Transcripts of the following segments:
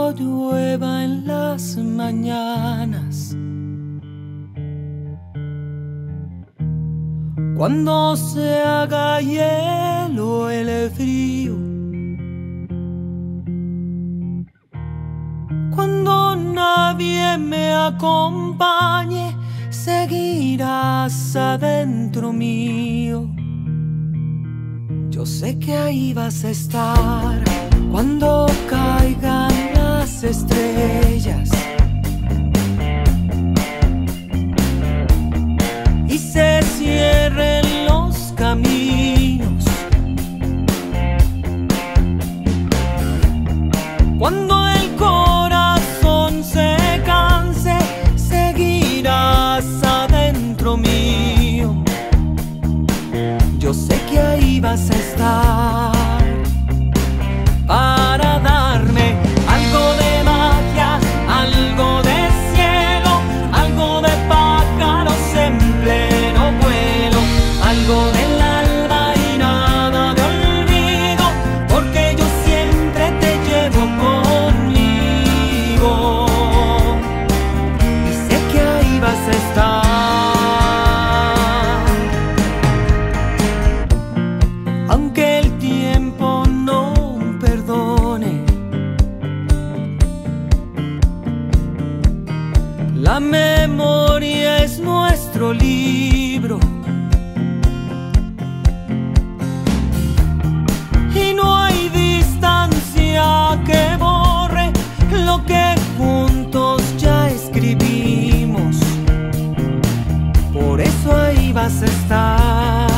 cuando llueva en las mañanas, cuando se haga hielo el frío, cuando nadie me acompañe, seguirás adentro mío. Yo sé que ahí vas a estar cuando caigan las estrellas y se cierren los caminos, cuando el corazón se canse, seguirás adentro mío. Yo sé que ahí vas a estar para darme algo de magia, algo de cielo, algo de pájaros en pleno vuelo, algo del alma y nada de olvido, porque yo siempre te llevo conmigo. Y sé que ahí vas a estar. Aunque el tiempo no perdone, la memoria es nuestro libro y no hay distancia que borre lo que juntos ya escribimos. Por eso ahí vas a estar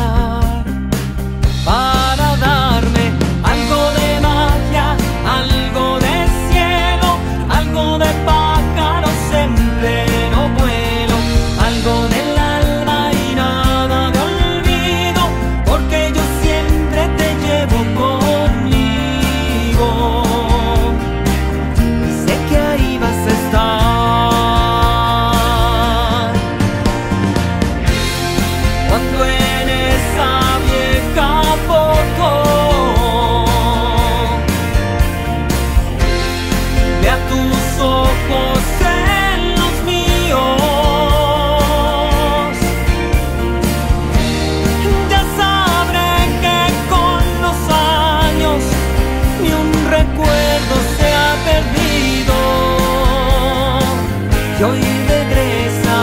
para darme algo de magia, algo de cielo, algo de pájaros en pleno vuelo, algo del alma y nada de olvido, porque yo siempre te llevo conmigo. Y sé que ahí vas a estar cuando en esa vieja foto vea tus ojos en los míos. Ya sabré que con los años ni un recuerdo se ha perdido y hoy regresa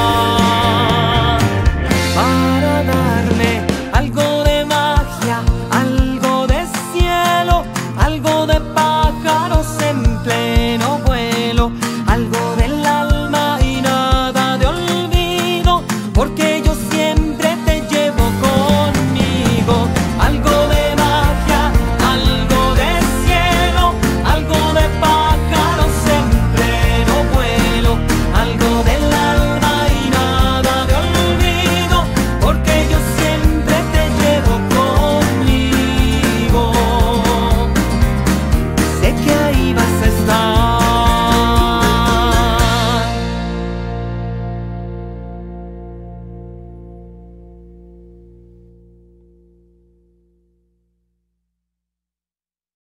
para darme algo de magia, algo de cielo, algo de pájaros en pleno vuelo, algo del alma y nada de olvido, porque yo siempre te llevo conmigo. Algo de magia, algo de cielo, algo de pájaros en pleno vuelo, algo del alma y nada de olvido, porque yo siempre te llevo conmigo. Sé que ahí vas a estar.